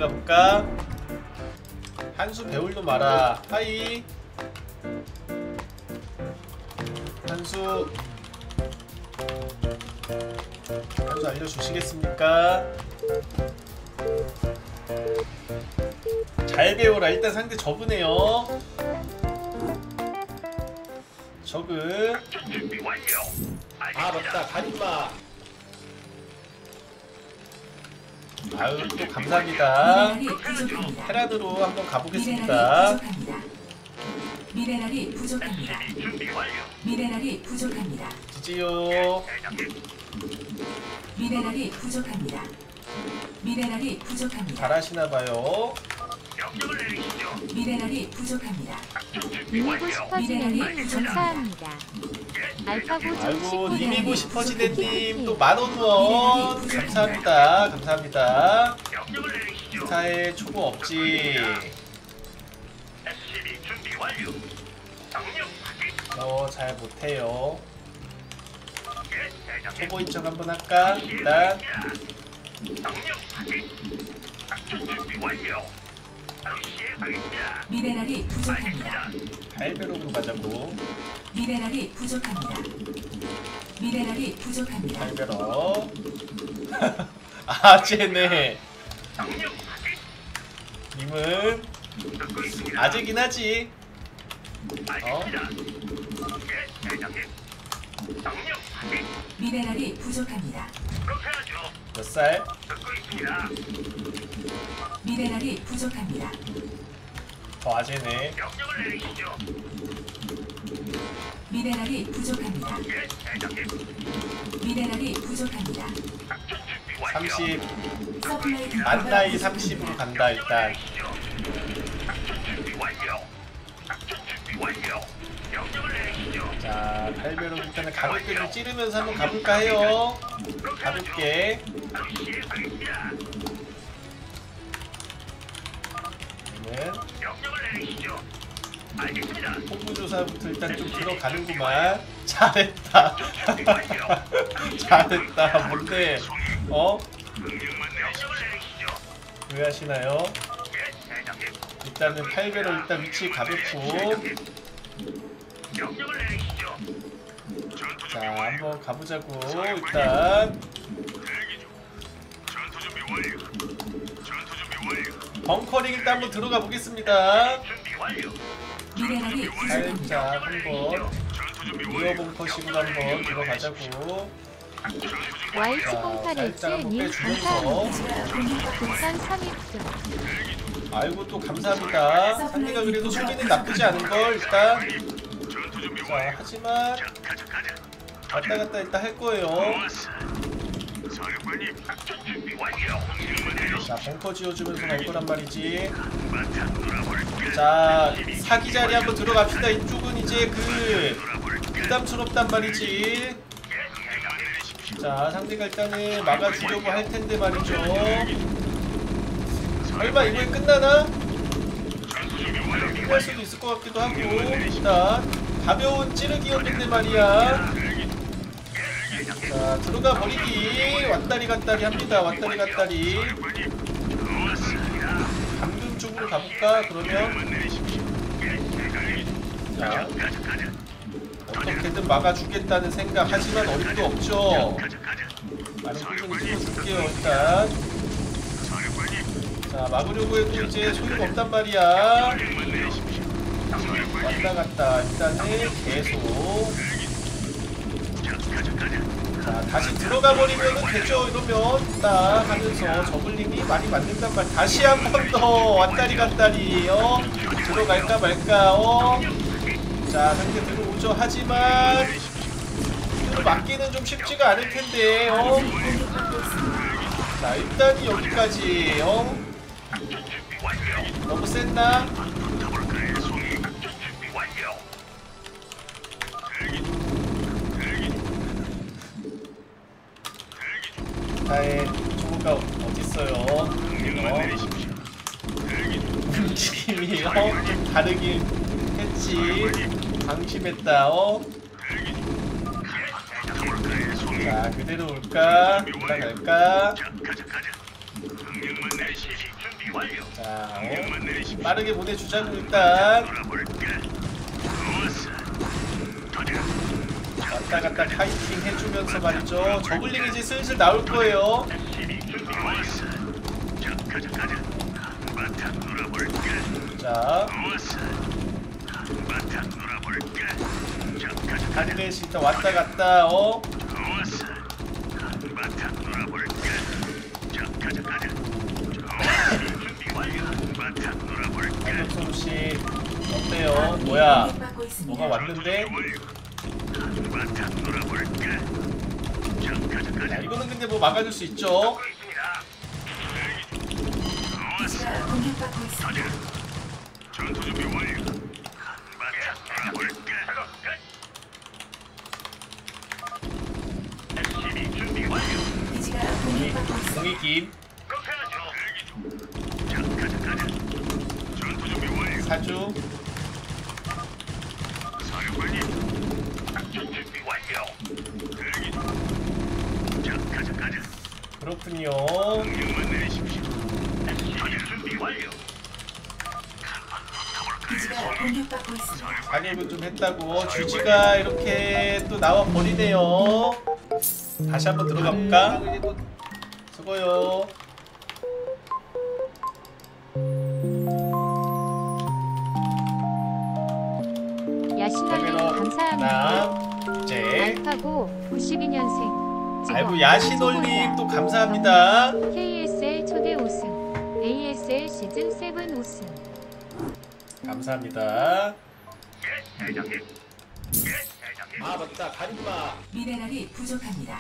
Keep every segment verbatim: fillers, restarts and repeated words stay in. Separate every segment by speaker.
Speaker 1: 들어가 볼까? 한수 배울도 마라. 하이. 한수. 한수 알려주시겠습니까? 잘 배워라. 일단 상대 저그네요. 저그. 아 맞다 가림마. 아유 또 감사합니다. 테란으로 한번 가보겠습니다.
Speaker 2: 미네랄이 부족합니다. 미네랄이 부족합니다.
Speaker 1: 지지요.
Speaker 2: 미네랄이 부족합니다. 미네랄이 부족합니다.
Speaker 1: 잘하시나봐요.
Speaker 2: 미네랄이 부족합니다.
Speaker 3: 님이고 싶어지네님 감사합니다. 알파고
Speaker 1: 아이고 님이고 싶어지네님 또 만원 후원 감사합니다. 감사합니다. 스타에 초보 없지. 어 잘 못해요. 초보 인정 한번 할까? 일단
Speaker 2: 미네랄이 부족합니다.
Speaker 1: 팔배럭으로 가자고.
Speaker 2: 미네랄이 부족합니다. 미네랄이 부족합니다.
Speaker 1: 팔배럭. 아 쟤네 님은 아재긴 하지. 어?
Speaker 2: 미네랄이 부족합니다.
Speaker 1: 몇 살?
Speaker 2: 미네랄이 부족합니다.
Speaker 1: 더 아재네.
Speaker 2: 미네랄이 부족합니다. 미네랄이 부족합니다.
Speaker 1: 삼십.
Speaker 2: 서플라이
Speaker 1: 만 나이 삼십으로 간다 일단. 자 팔배럭 일단은 가볍게 좀 찌르면서 한번 가볼까 해요. 가볍게. 홍보조사부터 일단 좀 들어가는구만. 잘했다. 잘했다. 뭔데? 어? 왜 하시나요? 일단은 팔배럭 일단 위치 가볍고. 자 한번 가보자고. 일단 벙커링 일단 한번 들어가 보겠습니다.
Speaker 2: 미네랄이 부족합니다.
Speaker 1: 살짝 한번 리어 벙커식으로 한번 들어가자고.
Speaker 3: 와이치
Speaker 1: 자,
Speaker 3: 공팔일칠
Speaker 1: 살짝 한번
Speaker 3: 님
Speaker 1: 빼주면서.
Speaker 3: 감사합니다. 국산 삼입수
Speaker 1: 아이고 또 감사합니다. 상대가 그래도 수비는 나쁘지 않은걸 일단. 자 하지만 왔다 갔다 일단 할 거예요. 자 벙커 지어주면서 갈 거란 말이지. 자 사기 자리 한번 들어갑시다. 이쪽은 이제 그 부담스럽단 말이지. 자 상대가 일단은 막아주려고 할 텐데 말이죠. 설마 이거에 끝나나? 끝날 수도 있을 것 같기도 하고. 일단 가벼운 찌르기였는데 말이야. 자 들어가 버리기. 왔다리 갔다리 합니다. 왔다리 갔다리. 감금 쪽으로 가볼까 그러면. 자 어떻게든 막아주겠다는 생각. 하지만 어림도 없죠. 많은 꾸준히 뚫어줄게요 일단. 자 막으려고 해도 이제 소용없단 말이야. 왔다 갔다 일단은 계속. 자 다시 들어가 버리면은 되죠. 이러면 딱 하면서 저글링이 많이 맞는단 말. 다시 한 번 더 왔다리 갔다리. 어? 들어갈까 말까. 어? 자 상대 들어오죠. 하지만 들어 맞기는 좀 쉽지가 않을 텐데. 어? 자 일단 여기까지. 어? 너무 셌나? 나의 조가 어딨어요? 어? 움직임이 어? 좀 다르긴 했지. 방심했다. 어? 자 그대로 올까? 올라갈까? 자, 어? 빠르게 보내주자고 일단. 왔다 갔다 파이팅 해주면서 말이죠. 저글링 이제 슬슬 나올 거예요. 자, 하늘에서 일단 왔다 갔다 어. 한국소씨 어때요? 뭐야? 뭐가 왔는데? 자, 이거는 근데 뭐 막아줄 수 있죠?
Speaker 2: 기지가 공격받고 있습니다. 기지가 공격받고 있습니다.
Speaker 1: 공이 김 사주 그렇군요.
Speaker 2: 기지가 공격받고 있습니다.
Speaker 1: 사격을 좀 했다고 쥐지가 이렇게 또 나와 버리네요. 다시 한번 들어가 볼까? 수고요.
Speaker 3: 야신월님 감사합니다.
Speaker 1: 하나, 둘째.
Speaker 3: 알파고 구십이 년생.
Speaker 1: 아이고 야신올님 또 감사합니다.
Speaker 3: 케이에스엘 초대 우승. 에이에스엘 시즌 칠 우승.
Speaker 1: 감사합니다. 아 맞다 가림마.
Speaker 2: 미네랄이 부족합니다.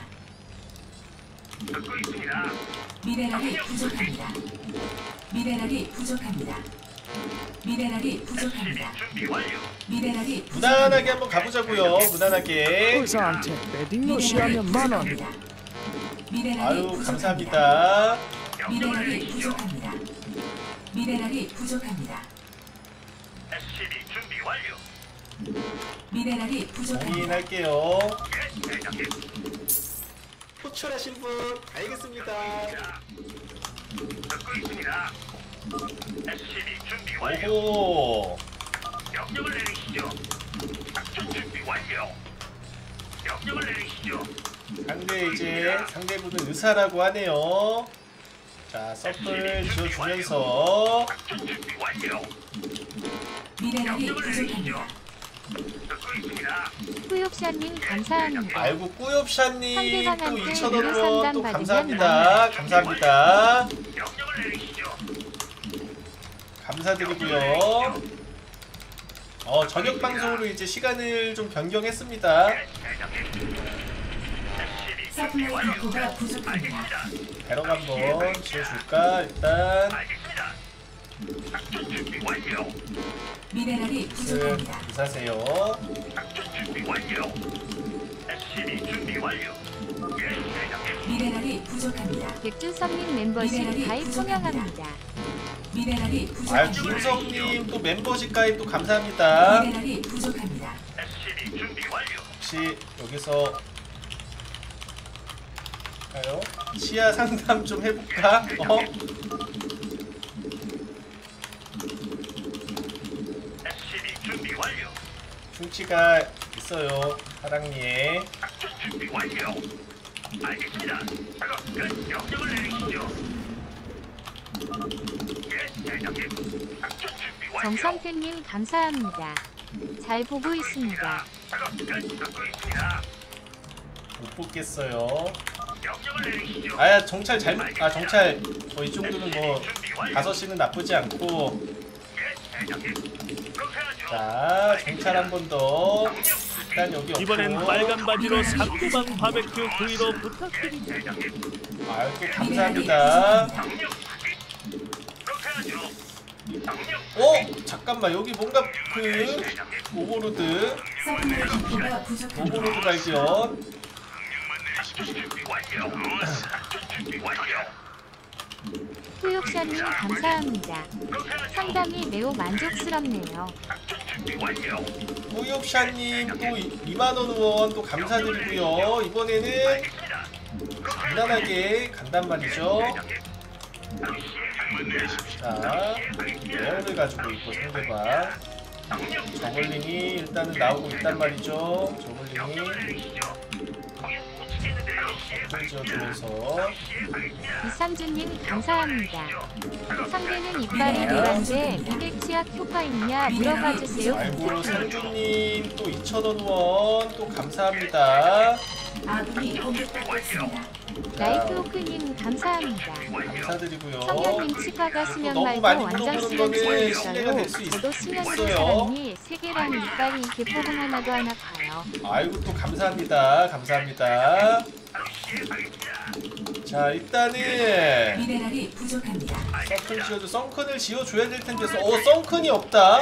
Speaker 2: 미네랄이 부족합니다. 미네랄이 부족합니다. 미네랄이 부족합니다. 미네랄이
Speaker 1: 무난하게 한번 가보자고요. 무난하게.
Speaker 4: 의사한테 매딩 시하면 만원.
Speaker 1: 아유 감사합니다.
Speaker 2: 미네랄이 부족합니다. 미네랄이 부족합니다. 미네랄이 부족합니다.
Speaker 1: 고민할게요. 호출하신 분 알겠습니다. 오호.
Speaker 5: 명령을 내리시죠. 작전 준비 완료. 명령을 내리시죠.
Speaker 1: 상대 이제 상대분은 의사라고 하네요. 자 서플 지어주면서
Speaker 5: 작전 준비 완료.
Speaker 2: 미네랄이 부족합니다.
Speaker 5: 듣고 있습니다.
Speaker 3: 후욕샤님 감사합니다.
Speaker 1: 아이고 꾸엽샤님 또
Speaker 3: 상대방한테
Speaker 1: 이천
Speaker 3: 무료
Speaker 1: 원으로
Speaker 3: 상담
Speaker 1: 또
Speaker 3: 받으면
Speaker 1: 감사합니다. 감사합니다.
Speaker 5: 명령을 내리시죠.
Speaker 1: 감사드리고요. 어 저녁 방송으로 이제 시간을 좀 변경했습니다.
Speaker 2: 서플라이 디포가 부족합니다.
Speaker 1: 배럭 한번 지어줄까 일단.
Speaker 5: 알겠습니다. 작전 준비 완료.
Speaker 2: 미네랄이
Speaker 1: 그
Speaker 2: 부족합니다.
Speaker 1: 사세요.
Speaker 5: 작전 준비 완료. 에스시비 준비 완료. 예, 대장님.
Speaker 2: 미네랄이 부족합니다.
Speaker 3: 백준섭님 멤버십 가입 총영합니다.
Speaker 2: 미네랄이
Speaker 1: 아
Speaker 2: 부족합니다.
Speaker 1: 준성님 또 멤버십 가입 또 감사합니다.
Speaker 2: 미네랄이 부족합니다.
Speaker 5: 에스시비 준비 완료.
Speaker 1: 혹시 여기서 가요? 시야 상담 좀 해볼까? 어?
Speaker 5: 에스시비 준비 완료.
Speaker 1: 충치가 있어요. 사랑니에.
Speaker 5: 작전 준비 완료. 알겠습니다. 작업 끝. 명령을 내리시죠. 예, 대장님. 작전 준비 완료.
Speaker 3: 정성태님 감사합니다. 잘 보고 있습니다.
Speaker 5: 작업 끝. 듣고 있습니다.
Speaker 1: 못 뽑겠어요.
Speaker 5: 명령을 내리시죠.
Speaker 1: 아야 정찰 잘, 아 정찰 뭐 이 정도는 뭐 다섯 시는 나쁘지 않고.
Speaker 5: 예, 대장님. 그렇게 하죠.
Speaker 1: 자 정찰 한 번 더. 일단 여기 없고.
Speaker 4: 이번엔 빨간 바지로 상대방 바베큐 구이로 부탁드립니다.
Speaker 1: 아유 또
Speaker 2: 미네랄이
Speaker 1: 감사합니다.
Speaker 2: 부족합니다.
Speaker 5: 명령 확인. 그렇게 하죠. 명령
Speaker 1: 어? 잠깐만 여기 뭔가 그 오버로드
Speaker 2: 서플라이 디포가 부족합니다.
Speaker 1: 오버로드 발견.
Speaker 5: 작전 준비 완료. 작전 준비 완료.
Speaker 3: 후욕샤님 감사합니다.
Speaker 5: 그렇게 하죠.
Speaker 3: 상담이 매우 만족스럽네요.
Speaker 5: 작전 준비 완료.
Speaker 1: 호엽샤님 또 이만 원 후원 또 감사드리고요. 이번에는
Speaker 5: 알겠습니다.
Speaker 1: 간단하게 간단 말이죠.
Speaker 5: 바로 시행하겠습니다.
Speaker 1: 자, 레어를 가지고 있고 상대방 저글링이 일단은 나오고 있단 말이죠. 저글링이 을 지어주면서
Speaker 3: 이삼주님 감사합니다. 상대는 이빨이 노란데 이백 치약 효과 있냐 물어봐주세요.
Speaker 1: 아이고 상주님 또 이천 원 후원 또 감사합니다.
Speaker 2: 아군이 공격받고 있습니다.
Speaker 3: 라이트호크님 감사합니다.
Speaker 1: 감사드리고요.
Speaker 3: 성현님 치과가 수면
Speaker 1: 너무
Speaker 3: 말고
Speaker 1: 많이
Speaker 3: 완전
Speaker 1: 물어보는
Speaker 3: 수면
Speaker 1: 거는 신뢰가 될 수
Speaker 3: 중이니까요. 저도 수면된
Speaker 1: 있어요.
Speaker 3: 사람이 세 개랑 이빨이 개포가 하나도 안 아파요.
Speaker 1: 아이고 또 감사합니다. 감사합니다. 자 일단은
Speaker 2: 미네랄이 부족합니다.
Speaker 1: 썬큰 지어줘. 썬큰을 지어줘야 될 텐데 어 썬큰이 없다.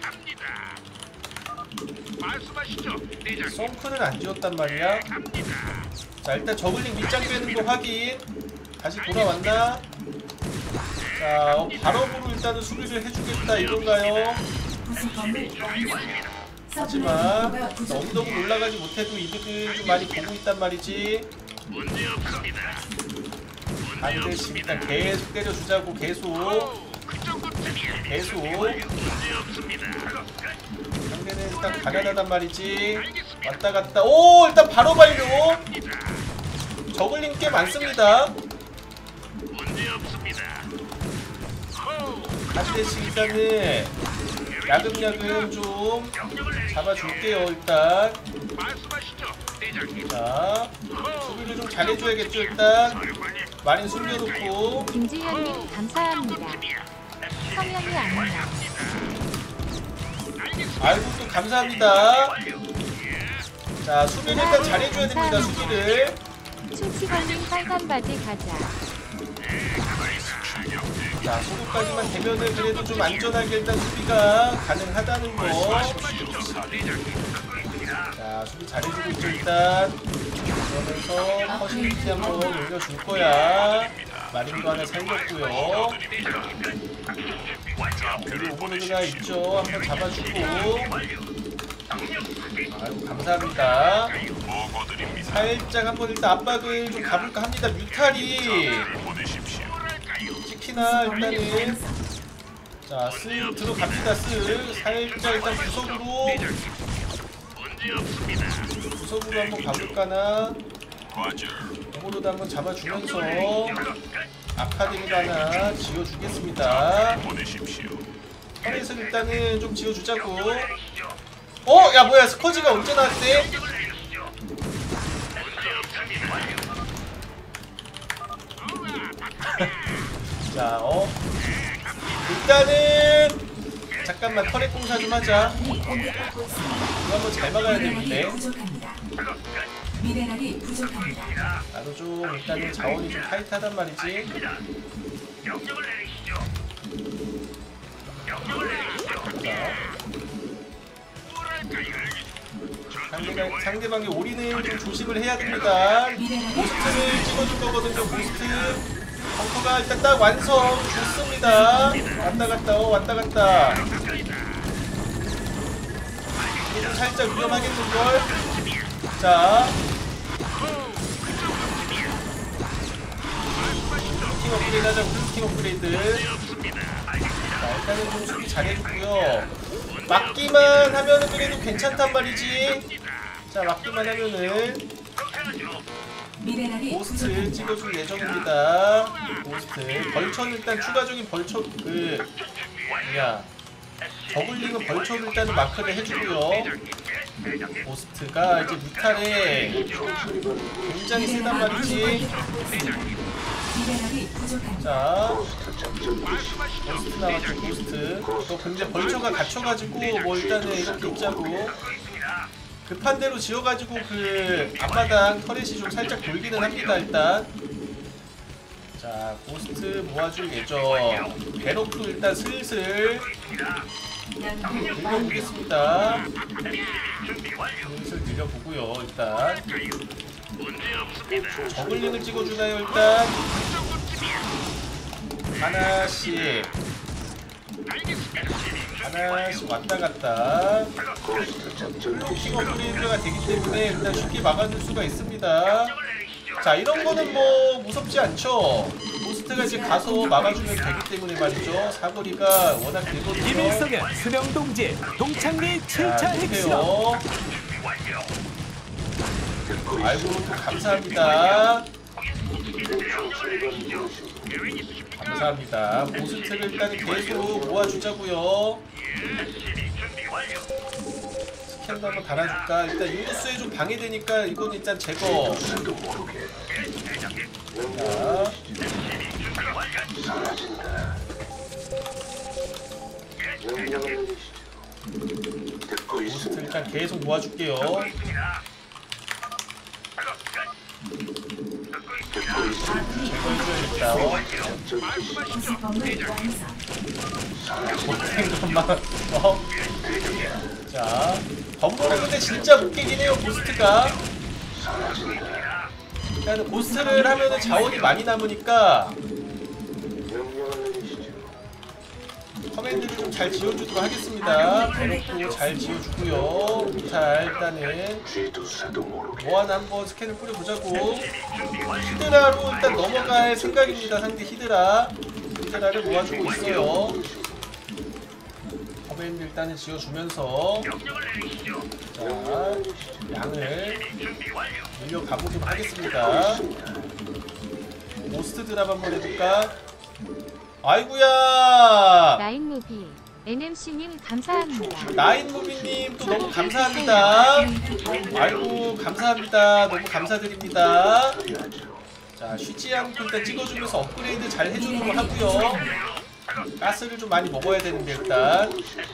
Speaker 5: 말씀하시죠, 대장님.
Speaker 1: 썬큰을 안 지었단 말이야. 자 일단 저글링 밑장 빼는 거 확인. 다시 돌아왔나? 자 어, 발업으로 일단은 수비를 해주겠다 이건가요?
Speaker 2: 부속 건물 완성.
Speaker 1: 하지만
Speaker 2: 서플라이 디포가
Speaker 1: 언덕을
Speaker 2: 부족합니다.
Speaker 1: 올라가지 못해도 이득을 좀 많이 보고 있단 말이지.
Speaker 5: 문제 없습니다.
Speaker 1: 한 대씩 일단 계속 때려주자고. 계속
Speaker 5: 그 정도쯤이야.
Speaker 1: 계속
Speaker 5: 문제 없습니다.
Speaker 1: 상대는 일단 가난하단 말이지. 왔다 갔다. 오 일단 바로 발료. 저글링 꽤 많습니다.
Speaker 5: 문제 없습니다.
Speaker 1: 한 대씩 일단은 야금야금 좀 잡아줄게요. 일단
Speaker 5: 말씀하시죠, 대장님.
Speaker 1: 자 수비를 좀 잘해줘야겠죠. 일단 마린 숨겨놓고.
Speaker 3: 김지현님 감사합니다. 성현이 아니야.
Speaker 1: 아이고 또 감사합니다. 자 수비를 일단 잘해줘야 됩니다. 수비를.
Speaker 3: 충치 걸린 빨간 바지 가자.
Speaker 1: 자 소금까지만 되면은 그래도 좀 안전하게 일단 수비가 가능하다는 거. 자 수비 잘해주고 있죠. 일단 그러면서 퍼시비티 한번 올려줄 거야. 마린도 하나 살렸고요. 그리고 오버로드가 있죠. 한번 잡아주고. 아이고 감사합니다. 살짝 한번 일단 압박을 좀 가볼까 합니다. 뮤탈이 찍히나 일단은. 자 쓱 들어갑시다. 쓱 살짝 일단 구석으로 구석으로 한번 가볼까나. 오버로드 한번 잡아주면서 아카데미를 하나 지어주겠습니다. 터렛을 일단은 좀 지어주자고. 어? 야 뭐야 스커지가 언제 나왔대? 자 어? 일단은 잠깐만 터렛 공사 좀 하자.
Speaker 2: 공격받고 있습니다.
Speaker 1: 이거 한번 잘 막아야
Speaker 2: 미네랄이
Speaker 1: 되는데.
Speaker 2: 부족합니다. 미네랄이 부족합니다.
Speaker 1: 나도 좀 일단은 자원이 좀 타이트하단 말이지.
Speaker 5: 명령을 내리시죠. 명령을 내리시죠.
Speaker 1: 자 상대방, 상대방의 올인은 좀 조심을 해야 됩니다. 모스트를 찍어줄 거거든요. 모스트 벙커가 일단 딱 완성. 좋습니다. 왔다 갔다 어 왔다 갔다. 이거 살짝 위험하겠는걸. 자 루팅 업그레이드 하자. 루팅 업그레이드. 자 일단은 좀 수비 잘해주고요. 막기만 하면은 그래도 괜찮단 말이지. 자 막기만 하면은
Speaker 2: 미네랄이
Speaker 1: 고스트
Speaker 2: 부족합니다.
Speaker 1: 찍어줄 예정입니다. 고스트 벌처는 일단 추가적인 벌처 그 뭐냐 저글링은 벌처를 일단은 마크를 해주고요. 고스트가 이제 뮤탈에 굉장히 세단 말이지.
Speaker 2: 미네랄이 부족합니다.
Speaker 1: 자 고스트 나왔죠. 고스트 또 근데 벌처가 갇혀가지고 뭐 일단은 이렇게 있자고 급한 대로 지어가지고 그 앞마당 터렛이 좀 살짝 돌기는 합니다. 일단 자 고스트 모아줄 예정. 배럭도 일단 슬슬 늘려보겠습니다. 슬슬 늘려보고요. 일단 저글링을 찍어주나요? 일단 하나씩 하나씩 왔다 갔다 킹 업그레이드가 되기 때문에 일단 쉽게 막아줄 수가 있습니다. 자 이런 거는 뭐 무섭지 않죠. 보스트가 이제 가서 막아주면 되기 때문에 말이죠. 사거리가 워낙 길거든요.
Speaker 6: 이민석의 수령 동지 동창리 칠 차
Speaker 1: 자,
Speaker 6: 핵실험.
Speaker 1: 못해요. 아이고, 또 감사합니다. 감사합니다. 보스트를 일단 계속 모아주자고요. 스캔도 한번 달아줄까? 일단 인구수에 좀 방해되니까 이건 일단 제거. 자. 보스트 일단 계속 모아줄게요. 제거해줘야겠다. 어?
Speaker 2: 부속범을 완성.
Speaker 1: 못된 것만. 어? 자, 건물은 근데 진짜 못 깨긴 해요, 보스트가. 일단은 보스트를 하면은 자원이 많이 남으니까 커맨드를 좀 잘 지어주도록 하겠습니다. 대놓고 잘 지어주고요. 자, 일단은 뭐 하나 한번 스캔을 뿌려보자고. 히드라로 일단 넘어갈 생각입니다. 상대 히드라. 히드라를 모아주고 있어요. 커맨드 일단은 지어주면서 자, 양을 밀려 가보도록 하겠습니다. 모스트 드랍 한번 해볼까? 아이구야!
Speaker 3: 나인무비 엔엠씨님 감사합니다.
Speaker 1: 나인무비님 또 너무 감사합니다. 아이고, 감사합니다. 너무 감사드립니다. 자, 쉬지 않고 일단 찍어주면서 업그레이드 잘 해주도록 하고요. 가스를 좀 많이 먹어야 되는데 일단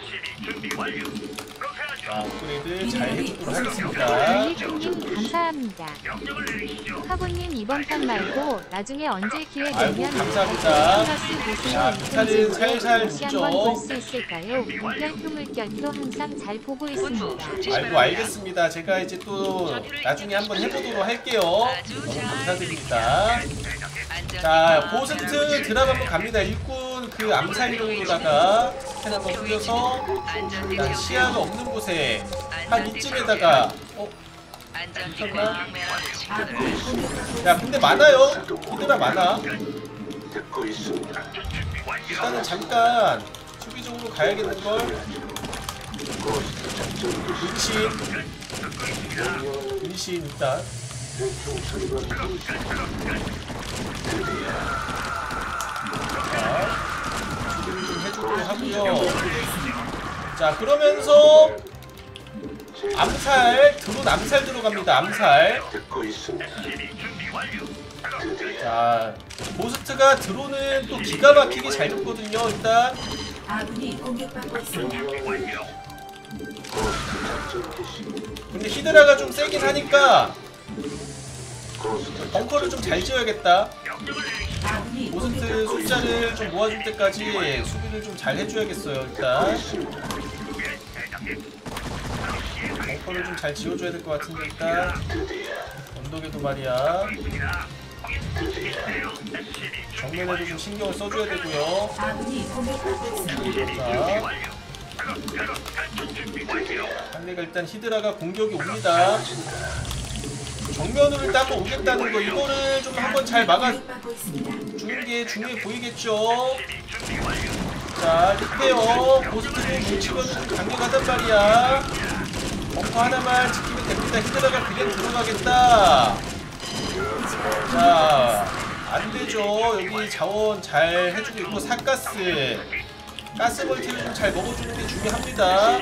Speaker 1: 자, 업그레이드 잘 해주도록 하겠습니다.
Speaker 3: 달리콩님 감사합니다. 카고님 이번 판 말고 나중에 언제 기회
Speaker 1: 아이고,
Speaker 3: 되면
Speaker 1: 감사합니다.
Speaker 3: 플러스
Speaker 1: 자, 뮤탈은 살살
Speaker 3: 다시 한번
Speaker 1: 묻죠.
Speaker 3: 볼 수 있을까요? 물결표 물결표 항상 잘 보고 있습니다.
Speaker 1: 아이고, 알겠습니다. 제가 이제 또 나중에 한번 해보도록 할게요. 너무 감사드립니다. 자, 보스트 드랍 한번 갑니다. 일꾼 그 암살용으로다가 스캔 한번 뿌려서 자, 시야가 없는 곳에 한 이쯤에다가 어? 미쳤나? 야, 근데 많아요. 히드라 많아. 일단은 잠깐 수비적으로 가야겠는걸. 은신 은신 일단 자, 수비를 좀 해주도록 하고요. 자, 그러면서 암살, 드론 암살 들어갑니다. 암살. 자, 보스트가 드론은 또 기가 막히게 잘 붙거든요. 일단
Speaker 2: 아군이 공격받고 있습니다.
Speaker 1: 근데 히드라가 좀 세긴 하니까 벙커를 좀 잘 지어야겠다.
Speaker 2: 아군이
Speaker 1: 보스트
Speaker 2: 공격받고
Speaker 1: 숫자를 좀 모아줄 때까지 수비를 좀 잘 해줘야겠어요. 일단 벙커를 좀 잘 지어줘야 될 것 같은데 일단 언덕에도 말이야. 정면에도 좀 신경을 써줘야 되고요.
Speaker 2: 아군이 공격받고 있습니다.
Speaker 1: 자, 상대가 일단 히드라가 공격이 옵니다. 정면으로 일단 한번 오겠다는 거, 이거를 좀 한번 잘 막아
Speaker 2: 공격받고 있습니다.
Speaker 1: 주는 게 중요해 보이겠죠? 자, 리페어 보스트를 뭉치면 좀 강력하단 말이야. 벙커 하나만 지키면 됩니다. 히드라가 그냥 들어가겠다. 자, 안되죠. 여기 자원 잘 해주고 있고, 삿가스 가스 멀티를 좀 잘 먹어주는 게 중요합니다.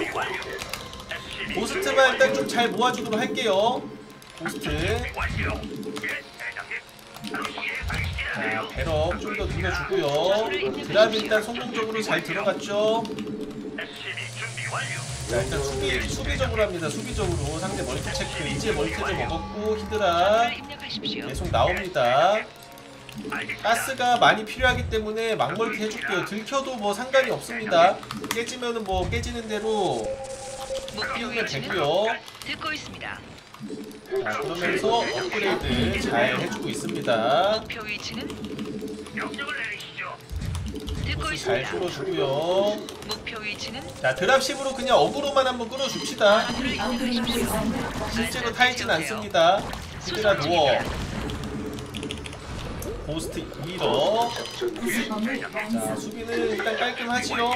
Speaker 1: 보스트만 일단 좀 잘 모아주도록 할게요. 보스트. 자, 배럭 좀 더 늘려주고요. 드랍 일단 성공적으로 잘 들어갔죠. 자, 일단 수비, 수비적으로 합니다. 수비적으로 상대 멀티 체크. 이제 멀티도 먹었고 히드라 계속 나옵니다. 가스가 많이 필요하기 때문에 막멀티 해줄게요. 들켜도 뭐 상관이 없습니다. 깨지면은 뭐 깨지는 대로 끼우면 되고요.
Speaker 7: 듣고 있습니다.
Speaker 1: 자, 그러면서 업그레이드 잘 해주고 있습니다.
Speaker 7: 목표 위치는 듣고
Speaker 1: 잘
Speaker 7: 있습니다.
Speaker 1: 끌어주고요.
Speaker 7: 목표 위치는
Speaker 1: 자, 드랍십으로 그냥 어그로만 한번 끌어줍시다.
Speaker 7: 아군을 공격하고 있습니다.
Speaker 1: 실제로 타이진 않습니다. 히드라 노어. 고스트 이 러.
Speaker 2: 구성범을
Speaker 1: 자,
Speaker 2: 완성.
Speaker 1: 수비는 일단 깔끔하지요.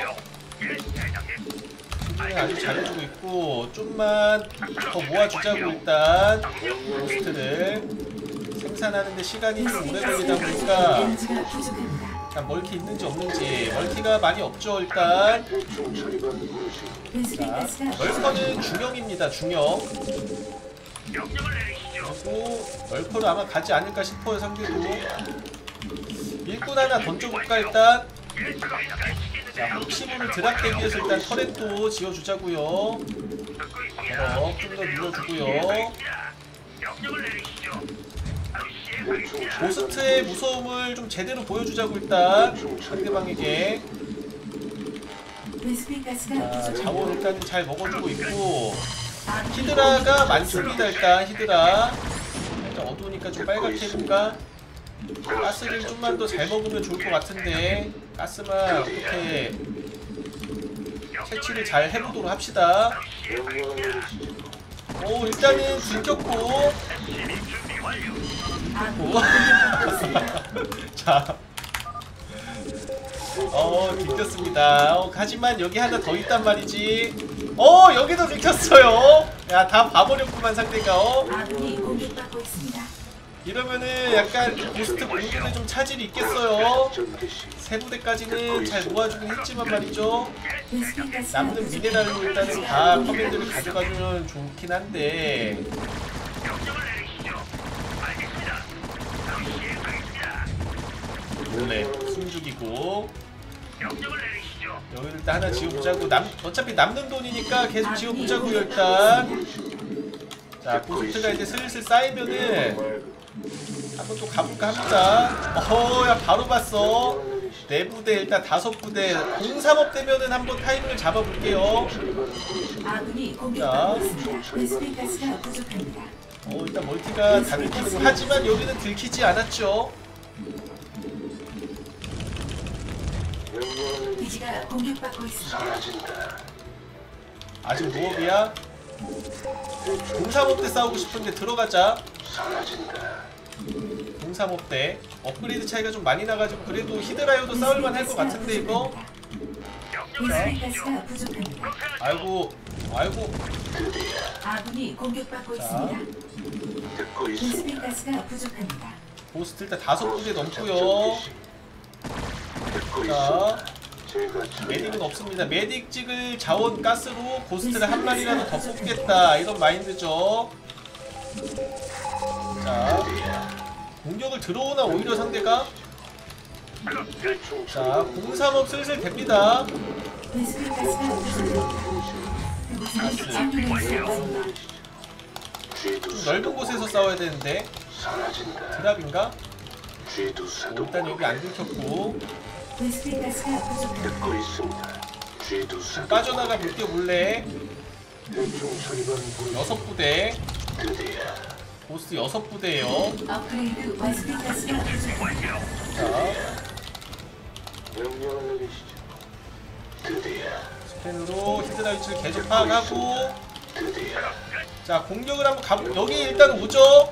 Speaker 1: 수비는 아주 잘해주고 있고, 좀만 더 모아주자고 일단 고스트를 생산하는데 시간이 좀 오래 걸리다 보니까
Speaker 2: 에너지가 부족합니다.
Speaker 1: 일단 멀티 있는지 없는지. 멀티가 많이 없죠 일단.
Speaker 2: 베스핀
Speaker 1: 자,
Speaker 2: 가스가
Speaker 1: 널커는 중형입니다 중형. 그리고 널커로 아마 가지 않을까 싶어요 상대도. 일꾼 하나 던져볼까 일단. 자, 혹시 모를 드랍 대비해서 일단 터렛도 지어주자고요. 어, 좀 더 눌러주고요. 고스트의 무서움을 좀 제대로 보여주자고 일단 상대방에게.
Speaker 2: 베스핀 가스가
Speaker 1: 자,
Speaker 2: 부족합니다.
Speaker 1: 자원 일단 잘 먹어주고 있고, 히드라가 많습니다 일단. 히드라 살짝 어두우니까 좀 빨갛게 해볼까. 가스를 좀만 더 잘 먹으면 좋을 것 같은데, 가스만 어떻게 채취를 잘 해보도록 합시다. 오, 일단은 들켰고. 오. 자, 어, 들켰습니다. 어, 하지만 여기 하나 더 있단 말이지. 어, 여기도 들켰어요. 야, 다 봐버렸구만 상대가. 어?
Speaker 2: 아군이 공격받고 있습니다.
Speaker 1: 이러면은 약간 고스트 공격에 좀 차질이 있겠어요. 세 부대까지는 잘 모아주긴 했지만 말이죠.
Speaker 2: 베스핀 가스가
Speaker 1: 남는 미네랄로 일단은 다 커맨드를 가져가주면 좋긴 한데. 원래 숨죽이고. 여기를 일단 하나 지어보자고. 남, 어차피 남는 돈이니까 계속 지어보자고요 일단. 자, 고스트가 이제 슬슬 쌓이면은 한번 또 가볼까 합니다. 어허, 야 바로 봤어. 네 부대 일단 다섯 부대. 공삼업 되면은 한번 타이밍을 잡아볼게요.
Speaker 2: 아군이 공격받고 있습니다. 베스핀 가스가 부족합니다.
Speaker 1: 어, 일단 멀티가 다 들키고, 하지만 여기는 들키지 않았죠.
Speaker 2: 기지가 공격받고 있습니다.
Speaker 1: 아직 무업이야. 공삼업 때 싸우고 싶은데 들어가자. 공삼업 때 업그레이드 차이가 좀 많이 나가지고 그래도 히드라이오도 싸울만 할 것 같은데 이거.
Speaker 2: 베스핀 가스가 부족합니다.
Speaker 1: 아이고 아이고.
Speaker 2: 아군이 공격받고
Speaker 1: 자.
Speaker 2: 있습니다. 베스핀 가스가 부족합니다.
Speaker 1: 고스트 일단 다섯 부대 넘고요. 자, 메딕은 없습니다. 메딕 찍을 자원 가스로 고스트를 한 마리라도 더 뽑겠다 이런 마인드죠. 자, 공격을 들어오나 오히려 상대가. 자, 공삼업 슬슬 됩니다.
Speaker 2: 베스핀 가스가 부족합니다. 그곳에 장군의 수가
Speaker 1: 좀 넓은 곳에서 싸워야 되는데. 드랍인가? 일단 여기 안 들켰고.
Speaker 2: 베스핀 가스가 부족합니다.
Speaker 1: 좀 빠져나가 볼게 몰래. 여섯 부대. 고스트 여섯 부대예요.
Speaker 2: 업그레이드 베스핀 가스가 부족합니다.
Speaker 1: 자, 스캔으로 히드라 위치를 계속 파악하고. 자, 공격을 한번 가보. 여기 일단 오죠.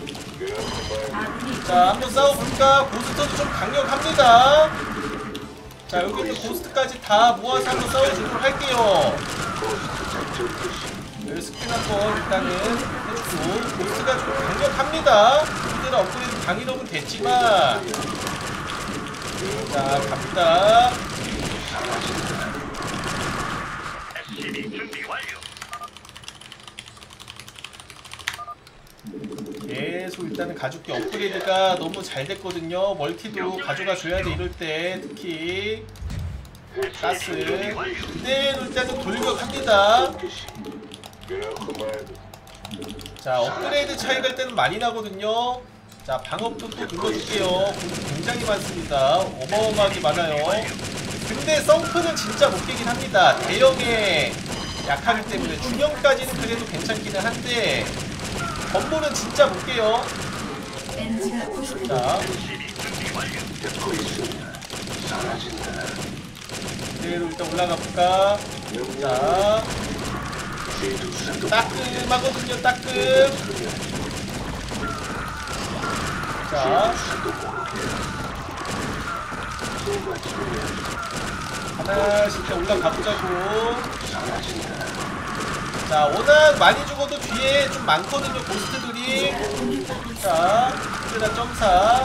Speaker 2: 아군이
Speaker 1: 자, 한번 싸워볼까? 고스트도 좀 강력합니다. 자, 여기 있는 고스트까지 다 모아서 한번 싸워주도록 할게요. 여기 스킨 한번 일단은 해주고. 고스트가 좀 강력합니다. 히드라 업그레이드 강일업은 됐지만. 자, 갑니다. 계속 일단은 가죽기 업그레이드가 너무 잘 됐거든요. 멀티도 가져가 줘야 돼 이럴 때. 특히 가스 그대로 일단은 돌격합니다. 자, 업그레이드 차이가 일단은 많이 나거든요. 자, 방업도 또 눌러줄게요. 공수 굉장히 많습니다. 어마어마하게 많아요. 근데 썬크는 진짜 못 깨긴 합니다. 대형에 약하기 때문에. 중형까지는 그래도 괜찮기는 한데 건물은 진짜 못 깨요.
Speaker 2: 에너지가 부족합니다.
Speaker 1: 자, 그대로 일단 올라가 볼까. 자, 따끔하거든요. 따끔. 자, 하나씩 올라가 보자고. 자, 워낙 많이 죽어도 뒤에 좀 많거든요, 고스트들이. 자, 힌드라 점사.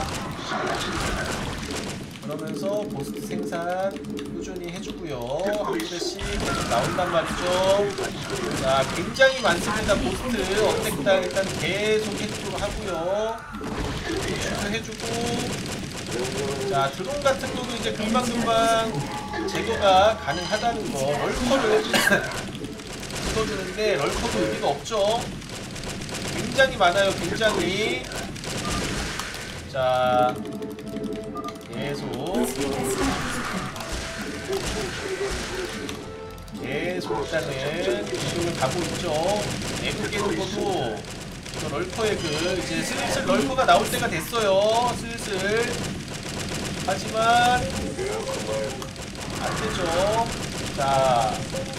Speaker 1: 그러면서 고스트 생산 꾸준히 해주고요. 한 대씩 계속 나온단 말이죠. 자, 굉장히 많습니다, 고스트. 어택당 일단 계속 해주도록 하고요. 보충도 해주고. 자, 드론 같은 경우도 이제 금방금방 제거가 가능하다는 거. 럴커를 찍어주는데 럴커도 의미가 없죠. 굉장히 많아요, 굉장히. 자, 계속 계속 일단은 공격을 가고 있죠. 에그 깨는 것도 저 럴커의 그 이제 슬슬 럴커가 나올 때가 됐어요. 슬슬. 하지만 안 되죠. 자,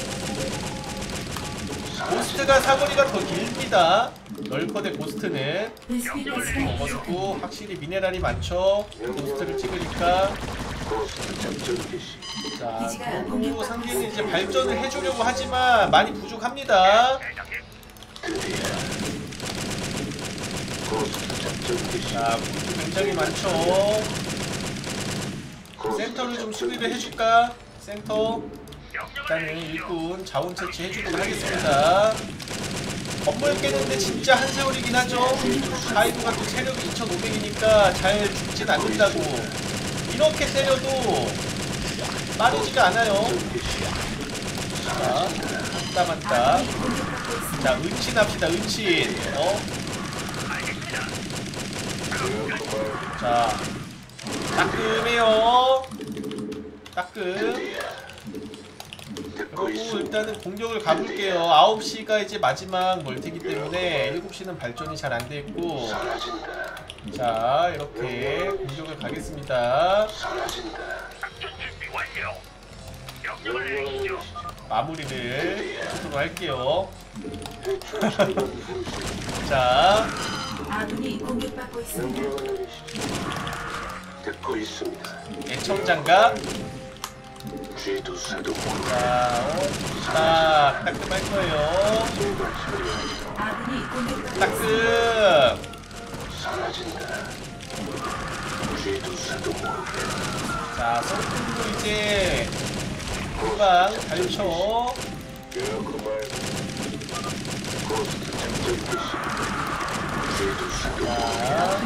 Speaker 1: 고스트가 사거리가 더 길입니다. 럴커 대 고스트는.
Speaker 2: 베스핀 가스가
Speaker 1: 먹었고 확실히 미네랄이 많죠. 고스트를 찍으니까. 자, 그리고 상대는 이제 발전을 해주려고 하지만 많이 부족합니다. 자, 고스트 굉장히 많죠. 센터를 좀 수비를 해줄까? 센터 일단은 일꾼 자원 채취 해주도록 하겠습니다. 건물 깨는데 진짜 한 세월이긴 하죠. 하이브가 또 체력이 이천오백이니까 잘 죽진 않는다고. 이렇게 때려도 빠르지가 않아요. 자, 한땀 한땀. 자, 은신합시다, 은신. 어? 자, 따끔해요. 따끔. 그리고 일단은 공격을 가볼게요. 아홉 시가 이제 마지막 멀티기 때문에 일곱 시는 발전이 잘 안 돼 있고. 자, 이렇게 공격을 가겠습니다. 마무리를 해주도록 할게요. 자,
Speaker 2: 아군이 공격받고 있습니다.
Speaker 5: 듣고 있습니다.
Speaker 1: 애청장갑.
Speaker 5: 쥐두사도
Speaker 1: 자, 어, 딱, 따끔할 거예요.
Speaker 2: 아군이 공격받고
Speaker 1: 따끔.
Speaker 5: 사라진다. 쥐두사도
Speaker 1: 자, 선풍도 이제 금방 발초.
Speaker 5: 고스트 작전 개시. 쥐두사도
Speaker 1: 자,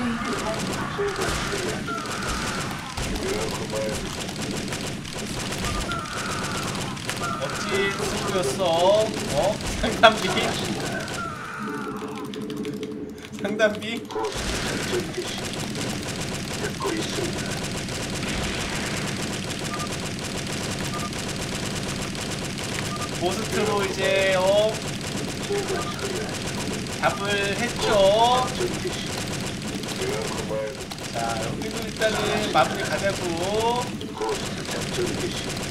Speaker 1: 멋진 승부였어. 어? 상담비? 상담비?
Speaker 5: 고스트 작전 개시. 듣고 있습니다.
Speaker 1: 고스트로 이제 어 답을 했죠. 자, 여기도 일단은 마무리 가자고.
Speaker 5: 고스트 작전 개시.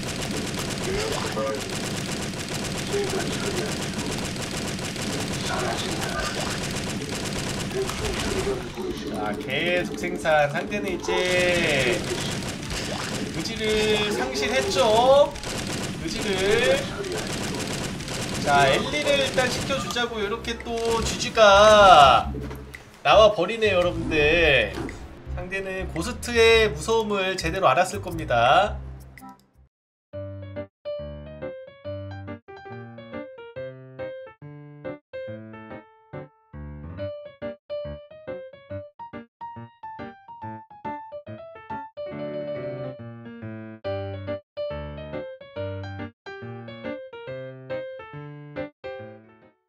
Speaker 1: 자, 계속 생산. 상대는 이제 의지를 상실했죠. 의지를. 자, 엘리를 일단 시켜주자고. 이렇게 또 지지가 나와 버리네요, 여러분들. 상대는 고스트의 무서움을 제대로 알았을 겁니다.